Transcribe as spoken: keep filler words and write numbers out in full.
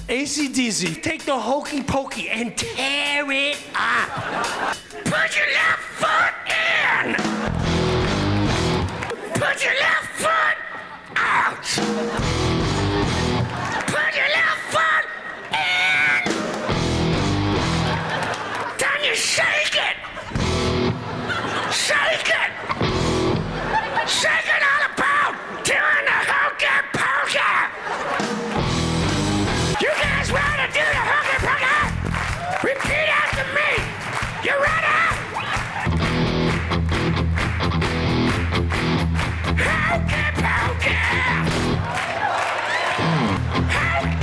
A C D C, take the Hokey Pokey and tear it up. Put your left foot in. Put your left foot out. Put your left foot in. Then you shake it. Shake it. Shake it all about doing the Hokey Pokey. You guys ready to do the Hokey Pokey? Repeat after me. You ready? Hokey Pokey. Hokey